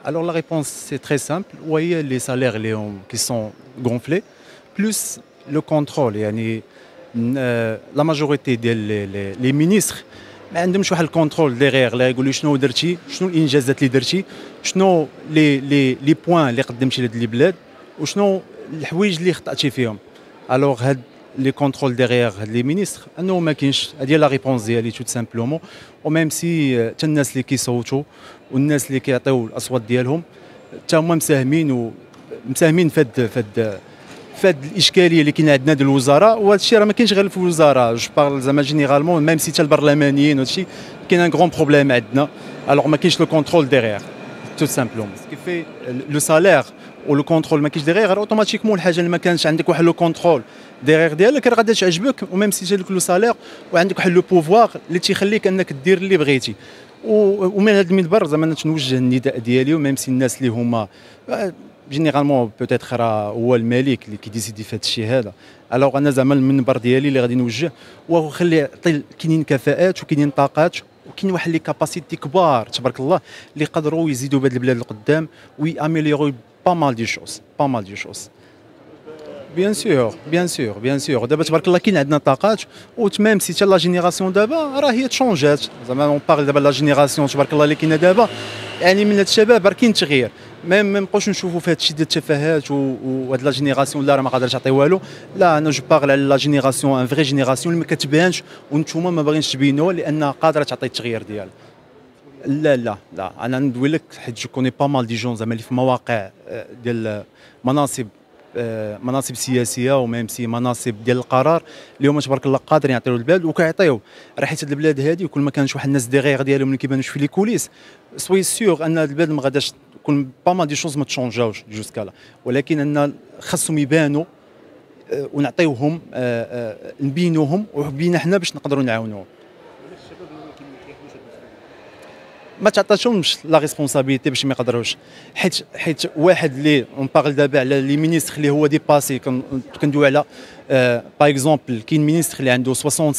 Alors la réponse c'est très simple. Vous voyez les salaires qui sont gonflés, plus le contrôle. يعني la majorité des ministres ما عندهمش واحد الكونترول ديغيغ لا يقول لي شنو درتي، شنو الانجازات اللي درتي، شنو لي بوين اللي قدمتي لهاد البلاد، وشنو الحوايج اللي خطاتي فيهم. الوغ هاد لي كونترول ديغيغ هاد لي مينيستر انه ما كاينش. هادي لا ريبونس ديالي توت سامبلومون. وميم سي حتى الناس اللي كيصوتوا والناس اللي كيعطيو الاصوات ديالهم حتى هما مساهمين فهاد الاشكاليه اللي كاينه عندنا ديال الوزراء. وهذا الشيء راه ما كاينش غير في الوزراء، جو بارل زعما جينيرالمون ميم سي حتى البرلمانيين وهذا الشيء كاين ان غرون بروبليم عندنا. الوغ ما كاينش لو كونترول ديغيغ توت سامبلومون كيفي لو سالير ولو كونترول ما كاينش ديغيغ. اوتوماتيكمون الحاجه اللي ما كانش عندك واحد لو كونترول ديغيغ ديالك راه غادي تعجبك، وميم سي جالك لو سالير وعندك واحد لو بوفوار اللي تيخليك انك دير اللي بغيتي. ومن هذا المنبر زعما نتوجه النداء ديالي، وميم سي الناس اللي هما جينيرالمون بوتيتر راه هو الملك اللي كيديسيدي في هذا الشيء هذا. الوغ انا زعما المنبر ديالي اللي غادي نوجه هو خلي يعطي كاينين كفاءات وكاينين طاقات وكاين واحد لي كاباسيتي كبار تبارك الله اللي يقدروا يزيدوا بهذه البلاد لقدام وياميليورو با مال دي شوز. بيان سور دابا تبارك الله كاين عندنا طاقات. وتمام سي حتى لا جينيراسيون دابا راه هي تشونجات. زعما اون بارل دابا لا جينيراسيون تبارك الله اللي كاينه دابا، يعني من هاد الشباب راه كاين تغيير. ما نبقاوش نشوفوا في هذا الشيء ديال التفاهات وهاد لا جينيراسيون لا راه ما قادرش تعطي والو. لا انا جو بارل على لا جينيراسيون ان فري جينيراسيون اللي ما كتبانش وانتوما ما باغينش تبينوها لانها قادره تعطي التغيير ديالها. لا انا ندوي لك حيت جو كوني با مال دي جون زعما اللي في مواقع ديال مناصب سياسيه وميم سي مناصب ديال القرار اللي هما تبارك الله قادرين يعطيو البلاد وكيعطيو. راه حيت هاد البلاد هادي كل ما كانش واحد الناس ديغيغ ديالهم اللي كيبانوش في لي كوليس سوي سيغ ان البلاد ما غاداش تكون با ما دي شوز ما تشونجاوش جوسكا لا. ولكن ان خاصهم يبانوا ونعطيوهم نبينوهم وبينا حنا باش نقدروا نعاونوهم. ما تعطاتهمش لا ريسبونسابيلتي باش ما يقدروش. حيت واحد اللي اون بارل دابا على لي مينيستر اللي هو ديباسي كندوي على باغ اكزومبل كاين مينيستر اللي عنده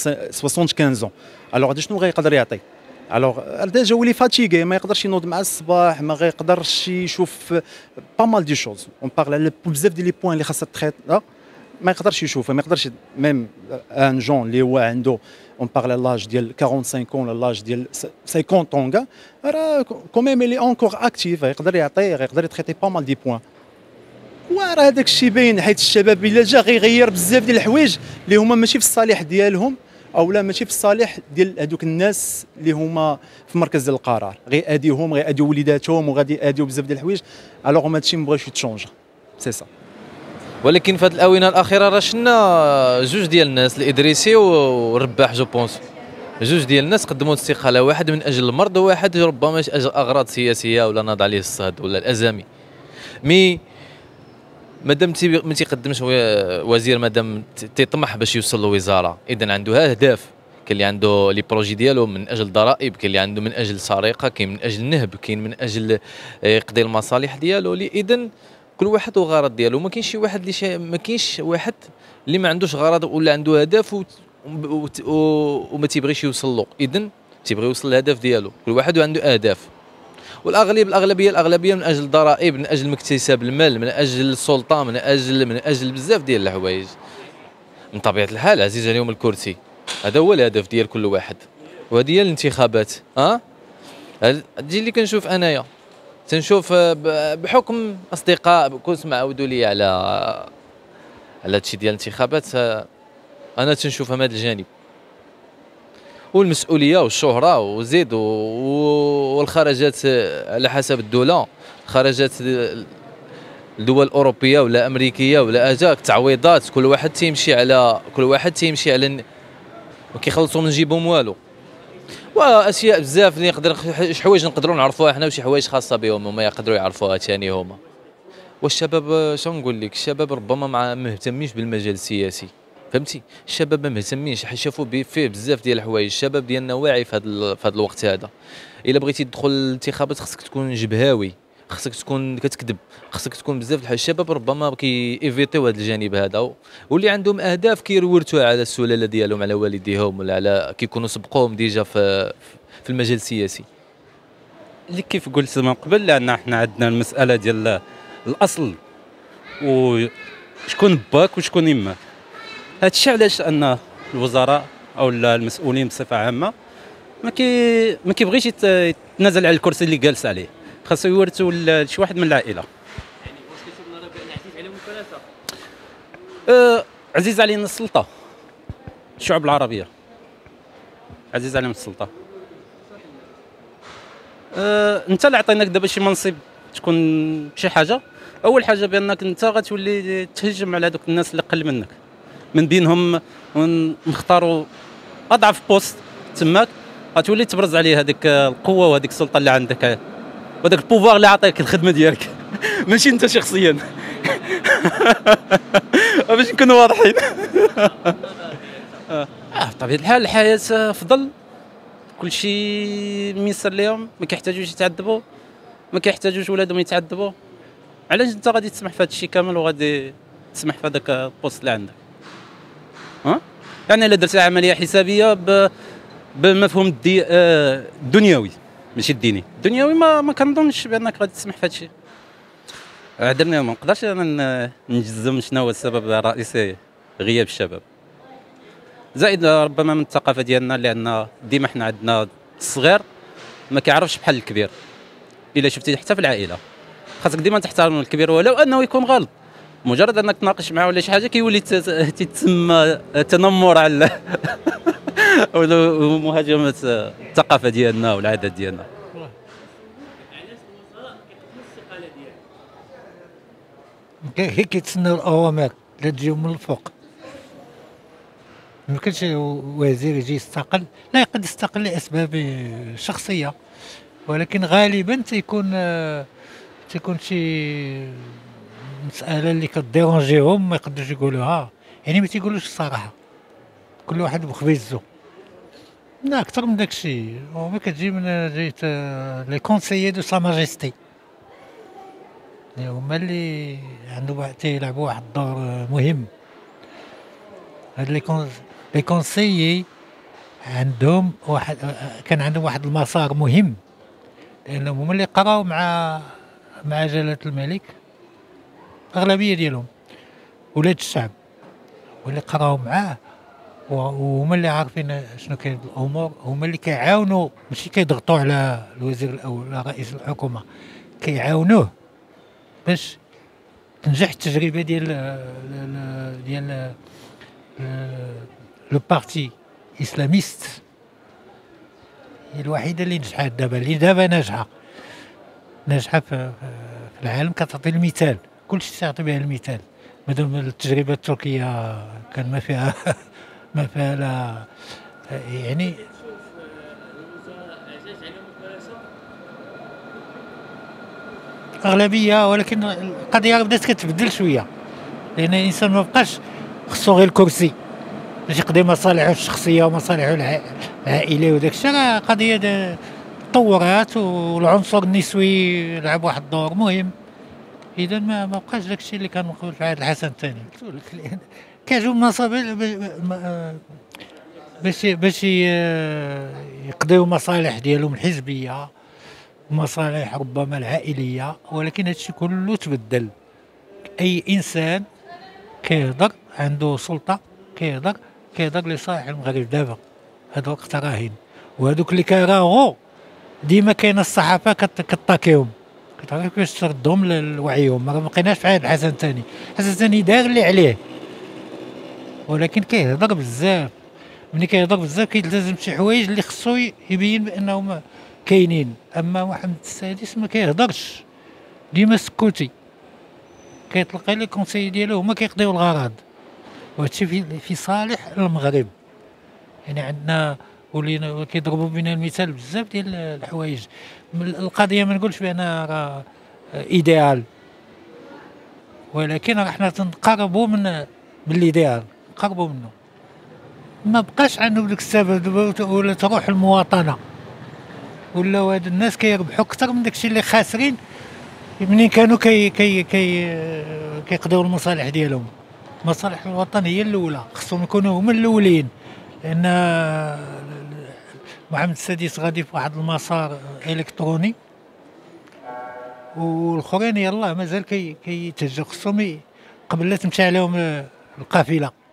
75 الوغ هذا شنو غيقدر يعطي؟ الوغ ديجا ولي فاتيغي ما يقدرش ينوض مع الصباح، ما غيقدرش يشوف با مال دي شوز. اون بارل على بزاف ديال لي بوين اللي خاصها تخيط ما يقدرش يشوفها، ما يقدرش ميم ان جون اللي هو عنده اون بارل لاج ديال 45 ولا لاج ديال 50 كاع راه كوميم اللي اونكور اكتيف يقدر يعطي يقدر يتخيطي با مال دي بوين. وراه هذاك الشيء باين حيت الشباب الا جا غيغير بزاف ديال الحوايج اللي هما ماشي في الصالح ديالهم او لا ماشي في الصالح ديال هذوك الناس اللي هما في مركز ديال القرار. غيأديوهم غيأديو وليداتهم وغادي يأديو بزاف ديال الحوايج. الوغ هما هادشي مبغاوش يتشونجا سي سا. ولكن في هذه الاونه الاخيره راه شفنا جوج ديال الناس الادريسي والرباح جو بونس. جوج ديال الناس قدموا استقاله، واحد من اجل المرض وواحد ربما من اجل اغراض سياسيه ولا ناض عليه الصهد ولا الازامي. مي مادام ما تيقدمش وزير مادام تيطمح باش يوصل للوزاره اذا عنده اهداف. كاين اللي عنده لي بروجي ديالو من اجل ضرائب، كاين اللي عنده من اجل سرقه، كاين من اجل نهب، كاين من اجل يقضي المصالح ديالو. اذا كل واحد والغرض ديالو. ما كاينش شي واحد اللي ما كاينش واحد اللي ما عندوش غرض ولا عنده هدف وما تيبغيش يوصل له. اذا تيبغي يوصل للهدف ديالو. كل واحد عنده اهداف، الاغلبيه من اجل الضرائب، من اجل اكتساب المال، من اجل السلطه، من اجل بزاف ديال الحوايج. من طبيعه الحال عزيز عليهم الكرسي، هذا هو الهدف ديال كل واحد. وهذه هي الانتخابات. هادشي اللي كنشوف انايا، تنشوف بحكم اصدقاء كنت معودوا لي على هادشي ديال الانتخابات. انا تنشوفها من هذا الجانب، والمسؤوليه والشهره وزيد والخرجات على حسب الدوله. خرجات الدول الاوروبيه ولا امريكيه ولا اجاك تعويضات، كل واحد تيمشي على وكيخلصوا من جيبهم والو. واشياء بزاف اللي نقدر شي حوايج نقدروا نعرفوها حنا وشي حوايج خاصه بهم وما يقدروا يعرفوها ثاني هما. والشباب شنو نقول لك، الشباب ربما ما مهتمينش بالمجال السياسي، فهمتي؟ الشباب ما مهتمينش، شافوا فيه بزاف ديال الحوايج. الشباب ديالنا واعي في هذا الوقت هذا. الا بغيتي تدخل الانتخابات خصك تكون جبهاوي، خصك تكون كتكذب، خصك تكون بزاف الحوايج. الشباب ربما كيفيتيو هذا الجانب هذا، واللي عندهم اهداف كيرورتوها على السلاله ديالهم، على والديهم، ولا على كيكونوا سبقوهم ديجا في المجال السياسي. اللي كيف قلت من قبل، لان حنا عندنا المساله ديال الاصل وشكون باك وشكون يماك. هذا الشيء علاش ان الوزراء او المسؤولين بصفه عامه ما كيبغيش يتنازل على الكرسي اللي جالس عليه، خاصو يورثوا لشي واحد من العائله. يعني واش كتظن راه بان عزيز عليهم الكراسه؟ عزيز علينا السلطه، الشعوب العربيه عزيز عليهم السلطه. انت اللي عطيناك دابا شي منصب تكون شي حاجه، اول حاجه بانك انت غتولي تهجم على دوك الناس اللي قل منك، من بينهم نختاروا اضعف بوست تماك، غتولي تبرز عليه هذيك القوه وهذيك السلطه اللي عندك وهذاك البوفوار اللي عطاك الخدمه ديالك ماشي انت شخصيا. باش نكونوا واضحين. بطبيعه الحال الحياه افضل، كل شيء ميسر لهم، ما كيحتاجوش يتعذبوا، ما كيحتاجوش ولادهم يتعذبوا. علاش انت غادي تسمح في هذا الشيء كامل وغادي تسمح في هذاك البوست اللي عندك؟ يعني الا درتي عمليه حسابيه بمفهوم الدنيوي ماشي الديني، الدنيوي ما كنظنش بانك غادي تسمح في هذا الشيء. عذرني ما نقدرش انا نجزم شنو هو السبب الرئيسي غياب الشباب، زائد ربما من الثقافه ديالنا، لان ديما حنا عندنا الصغير ما كيعرفش بحال الكبير. الا شفتي حتى في العائله خاصك ديما تحترم الكبير ولو انه يكون غلط، مجرد انك تناقش معه ولا شي حاجه كيولي تتسمى تنمر على ومهاجمه الثقافه ديالنا والعادات ديالنا. علاش الوزراء كيقدموا الاستقاله ديالهم؟ هي كيتسناو الاوامر اللي تجيهم من الفوق. ميمكنش وزير يجي يستقل، لا يقد يستقل لاسباب شخصيه، ولكن غالبا تيكون شي مساله اللي كديرونجيهم ما يقدروش يقولوها، يعني ما تيقولوش الصراحه، كل واحد بخبيزو. لا اكثر من داك الشيء، وما كتجي من جهه لي كونسيي دو سا ماجيستي، هما اللي عندهم تيلعبوا واحد الدور مهم. هاد لي كونسيي عندهم كان عندهم واحد المسار مهم، لانهم هما اللي قراو مع جلاله الملك، الاغلبيه ديالهم ولاد الشعب، واللي قراو معاه وهما اللي عارفين شنو كاين الامور، هما اللي كيعاونوا، ماشي كيضغطوا على الوزير الاول ولا رئيس الحكومه، كيعاونوه باش تنجح التجربه ديال لو بارتي اسلاميست. هي الوحيده اللي نجحت دابا، اللي دابا ناجحه في العالم، كتعطي المثال، كلشي تعطي بها المثال. مادام التجربه التركيه كان ما فيها لا يعني. الوزراء عزاز عليهم الكراسه؟ اغلبيه، ولكن القضيه بدات كتبدل شويه، لان الانسان ما بقاش خصو غير الكرسي باش يقضي مصالحه الشخصيه ومصالحه العائليه وداك الشيء. راه قضيه تطورات، والعنصر النسوي لعب واحد الدور مهم. اذا ما بقاش داك الشيء اللي كان مقبل في عهد الحسن الثاني. قلت لك كيعجبوا المناصب باش يقضيو مصالح ديالهم الحزبيه ومصالح ربما العائليه، ولكن هادشي كله تبدل. اي انسان كيهضر عنده سلطه، كيهضر لصالح المغرب دابا، هذا وقت راهن. وهذوك اللي كيراهو ديما كاينه الصحافه كتاكيهم، كتعرف كيفاش تردهم لوعيهم. ما بقيناش في عهد الحسن الثاني، الحسن الثاني دار اللي عليه، ولكن كيهضر بزاف. ملي كيهضر بزاف كيلتزم بشي حوايج اللي خصو يبين بانهم كاينين. اما محمد السادس ما كيهضرش، ديما سكوتي، كيطلق لي كونسي ديالو هما كيقضيو الغرض، وهادشي في صالح المغرب. يعني عندنا ولينا كيضربوا بنا المثال بزاف ديال الحوايج. القضيه ما نقولش بانها راه ايديال، ولكن راه حنا تنقربوا من الايديال، نقربوا منه. ما بقاش عندهم ديك السبب، ولا تروح المواطنه، ولا هاد الناس كيربحوا اكثر من داكشي اللي خاسرين منين كانوا كيقضيو المصالح ديالهم. مصالح الوطن هي الاولى، خصهم يكونوا هما الاولين، لان محمد السادس غادي في واحد المسار الكتروني والاخرين يلاه مازال كيتهجوا، خصهم قبل لا تمشي عليهم القافله